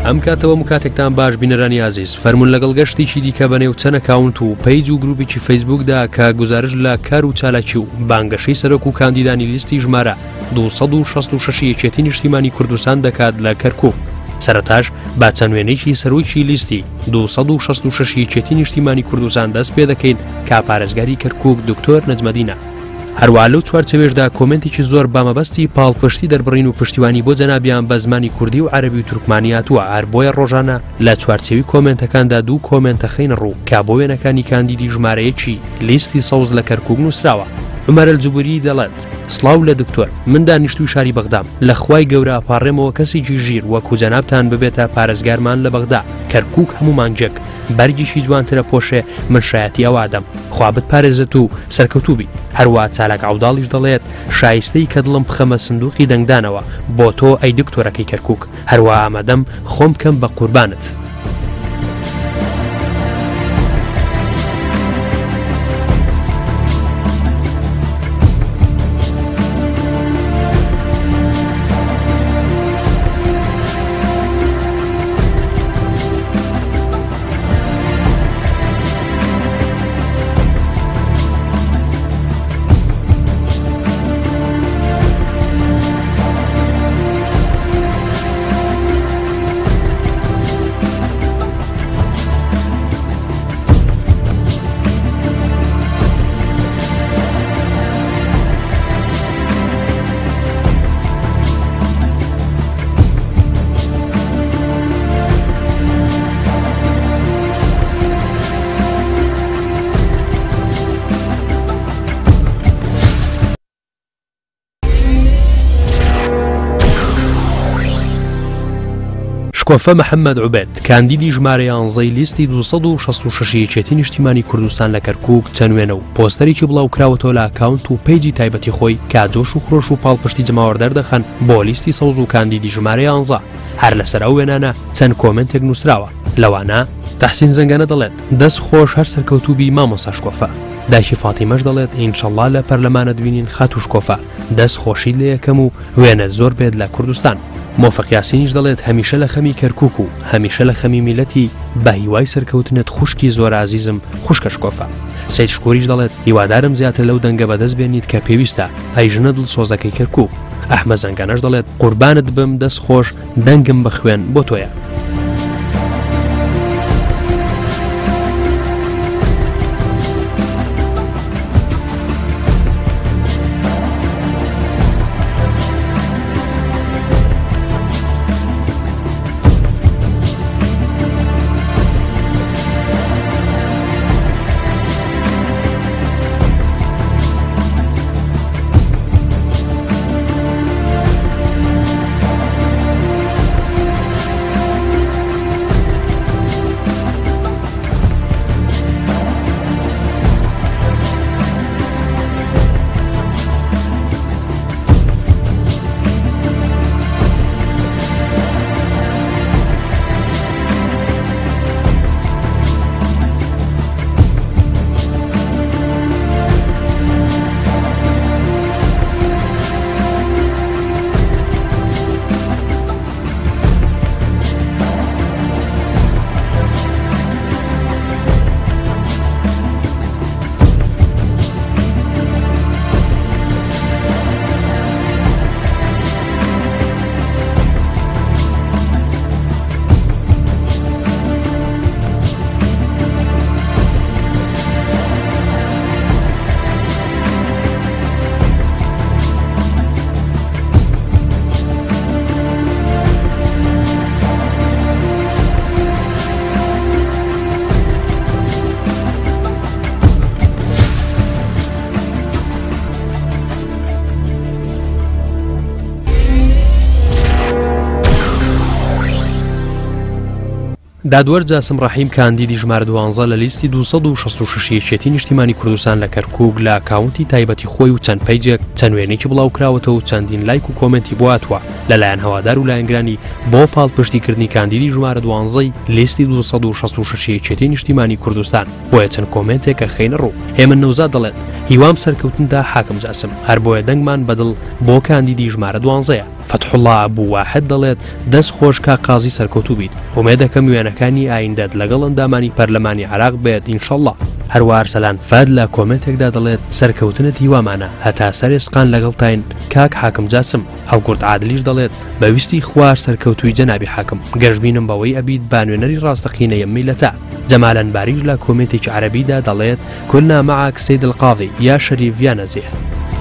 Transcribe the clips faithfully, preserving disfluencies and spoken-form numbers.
ئەم کاتەوە مکاتێکتان باش بینەرانی عزیز فەرمون لەگەڵ گەشتێکی دیکە بەنێو چەند ئەکاونت و پەیج و گروپێکی فەیسبووکدا کە گزارش لە کار و چالاکی و بانگەشەی سەرۆک و کاندیدانی لیستی ژمارە دووسەد و شەست و شەش یەکێتی نیشتیمانی کوردستان دەکات لە کەرکووک. سەرەتاش با چەندوێنێکی سەرۆکی لیستی دووسەد و شەست و شەش یەکێتی نیشتیمانی کوردستان دەست پێ دەکەین کە پارێزگاری کەرکووک دکتۆر نەجمەدینە. هەروە لەو چوارچەوێشدا کۆمنتێکی زۆر بامەبەستی پاڵپشتی دەربڕین و پشتیوانی بۆ جەنابیان بە زمانی کوردی و عەرەبی و تورکمانی هاتووە. هەر بۆیە ڕۆژانە لە چوارچەوی کۆمنتەکاندا دوو کۆمنتە خەینە ڕوو کە بۆ وێنەکانی کاندیدی ژمارەیەکی لیستی سەوز لە کەرکووک نووسراوە. عومەر ئەلجوبوری دەڵێت سڵاو لە دکتۆر، من دانیشتووی شاری بەغدام، لە خوای گەورە ئەپاڕێمەوە کەسێکی ژیر وەکو جەنابتان ببێتە پارێزگارمان لە بەغدا. کەرکووک هەمومان جێک، بەرگیشی جوانترە پۆشێ، من شایەتی ئەوادەم، خوا بتپارێزێت و سەرکەوتوو بی. هەروە چالاک عەوداڵیش دەڵێت شایستەی کە دڵم بخەمە سندوقی دەنگدانەوە بۆ تۆ ئەی دکتۆرەکەی کەرکووک، هەروە ئامادەم خۆم بکەم بە قوربانت. شکۆفە محەممەد عوبێد کاندیدی ژمارە یانزەی لیستی دووسەد و شەست و شەش یەکێتی نیشتیمانی کوردستان لە کەرکووک چەندوێنە و پۆستەرێکی بڵاو کراوەتەوە لە ئاکاونت و پەیجی تایبەتی خۆی کە جۆش و خرۆش و پاڵپشتی جەماوەردەر دەخەن بۆ لیستی سەوز و کاندیدی ژمارە یانزە. هەر لەسەر ئەو وێنانە چەند کۆمنتێک نووسراوە، لەوانە تەحسین زەنگەنە دەڵێت دەست خۆش هەر سەرکەوتوبی مامۆستا شکۆفە. دایکی فاتیمەش دەڵێت ئینشەڵڵا لە پەرلەمانە دوینین خات و شکۆفە، دەست خۆشی لە یەکەم و وێنە زۆر بێت لە کوردستان. مۆفق یاسینیش دەڵێت هەمیشە لە خەمی کەرکووک و هەمیشە لە خەمی میلەتی بە هیوای سەرکەوتنت خوشکی زۆر عزیزم خوشکە شکۆفە. سید شکۆریش دەڵێت هیوادارم زیاتر لەو دەنگە بەدەست بێنیت کە پێویستە، ئەی ژنە دڵسۆزەکەی کەرکووک. ئەحمەد زەنگانەش دەڵێت قوربانت بم دەست خۆش، دەنگم بە خوێن بۆ تۆیە. دادوەر جاسم ڕەحیم کاندیدی ژمارە دوانزە لە لیستی دووسەد و شەست و شەش یەکێتی نیشتیمانی کوردستان لە کەرکووک لە ئاکاونتی تایبەتی خۆی و چەند پەیجێک چەند وێنێکی بڵاو کراوەتەوە و چەندین لایک و کۆمنتی بۆ هاتووە لەلایەن هەوادار و لایەنگرانی بۆ پاڵپشتیکردنی کاندیدی ژمارە دوانزەی لیستی دووسەد و شەست و شەش یەکێتی نیشتیمانی کوردستان. بۆیە چەند کۆمنتێک کە خەینە ڕوو. هێمن نەوزاد دەڵێت هیوام سەرکەوتندا حاکم جاسم هەر بۆیە دەنگمان بەدڵ بۆ کاندیدی ژمارە دوانزەیە. فتح الله ئەبوو واحد دەڵێت دەست خۆش کا قازی سەرکەوتوو بیت ومێ دەکەم وێنەکانی ئایندەت لەگەڵ ئەندامانی پەرلەمانی عێراق بێت ئینشەڵڵا. هەروە ئەرسەلان فاد لە کۆمنتێکدا دەڵێت سەرکەوتنت هیوامانە هەتا سەرێسقان لەگەڵتاین کاک حاکم جاسم. هەڵگورد عادلیش دەڵێت بەویستی خوار سەرکەوتووی جەنابی حاکم گەشتبینم بەوەی ئەبیت بانوێنەری ڕاستەقینەیە میلەتە. جەمالەن باریش لە کۆمنتێکی عەرەبیدا دەڵێت كلنا معك سيد القاضي يا شريف يا نزيه.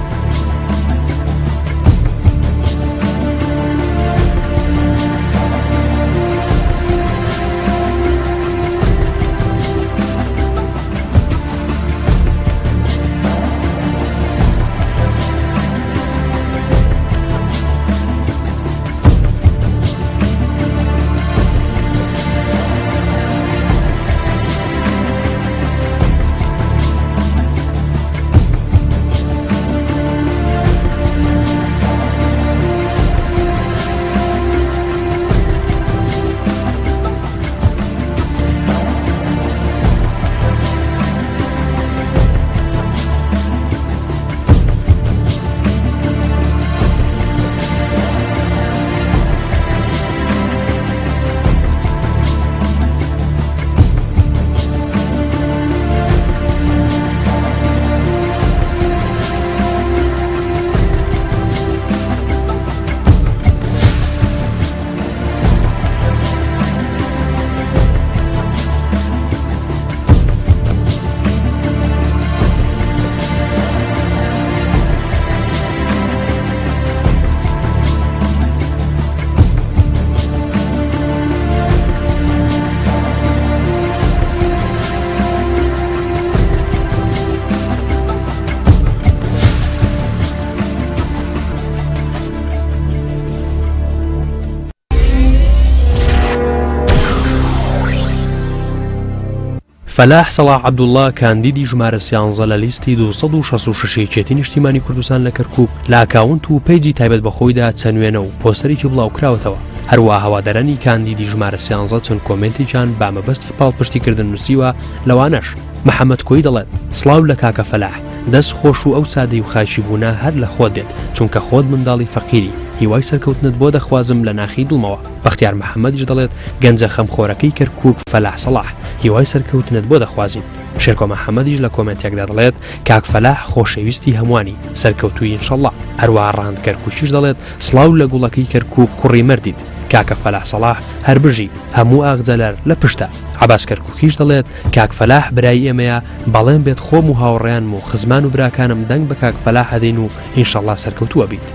فلاح صلاح عبدوڵڵا کاندیدی ژمارە سیانزە لە لیستی دووسەد و شەست و شەش یەکێتی نیشتیمانی کوردستان لە کەرکووک لە ئاکاونت و پەیجی تایبەت بەخۆیدا چەنوێنە و پۆستەرێکی بڵاوکراوەتەوە. هەروە هەوادەرانی کاندیدی ژمارە سیانزە چەند کۆمنتێکیان با مەبەستی پاڵپشتیکردن نووسیوە لەوانەش محەممەد کۆی دەڵێت سڵاو لە کاکە فەلاح دەست خۆش و ئەو سادەی و خاشی بوونا هەر لە خۆت دێت چونکە خۆت منداڵی فەقیری هیوای سەرکەوتنت بۆ دەخوازم لە ناخی دڵمەوە. بەختیار محەممەدیش دەڵێت گەنجە خەمخۆرەکەی کەرکووک فەلاح سەلاح هیوای سەرکەوتنت بۆ دەخوازین. شێرکۆ محەممەدیش لە کۆمنتێکدا دەڵێت کاک فەلاح خۆشەویستی هەمووانی سەرکەوتووی ئینشەڵڵا. هەروە ڕاند کەرکووکیش دەڵێت سڵاو لە گوڵەکەی کەرکووک کوڕی مەردیت کاکە فەلاح سەلاح هەر بژی هەموو ئاغجەلەر لە پشتە. عەباس کەرکووکیش دەڵێت کاک فەلاح برای ئێمەیە بەڵێن بێت خۆم و هاوڕێیانم و خزمان و براکانم دەنگ بە کاک فەلاح هەدەین و ئینشەڵڵا سەرکەوتووە بیت.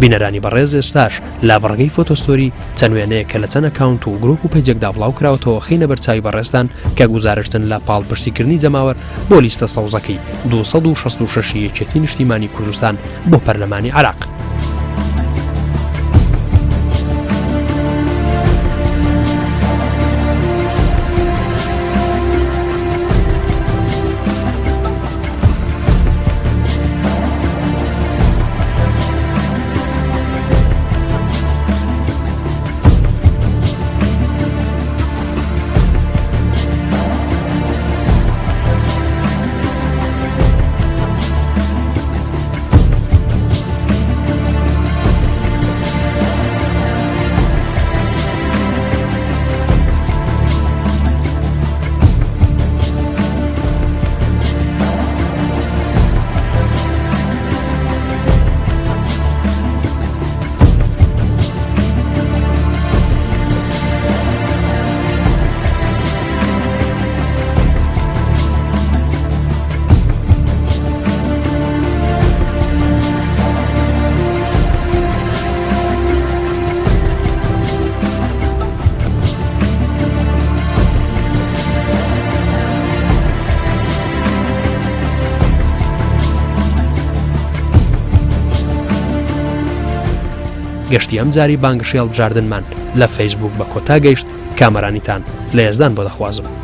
بینەرانی بەڕێز ئێستاش لا بەڕگەی فۆتۆستۆری چەند وێنەیە کە لە چەند ئەکاونت و گرۆپ و پێجێکدا بڵاو کراوەتەوە خینە بەرچاوی بەڕێستان کە گوزارشتن لە پاڵپشتیکردنی جەماوەر بۆ لیستە سەوزەکەی دووسەد و شەست و شەش یەکێتی نیشتیمانی کوردستان بۆ پەرلەمانی عێراق. گەشتی ئەم جاری بانگشێڵ بژاردنمان لە فەیسبوک بە کۆتا گەیشت کامەرانیتان لە هێزدان بۆ دەخوازم.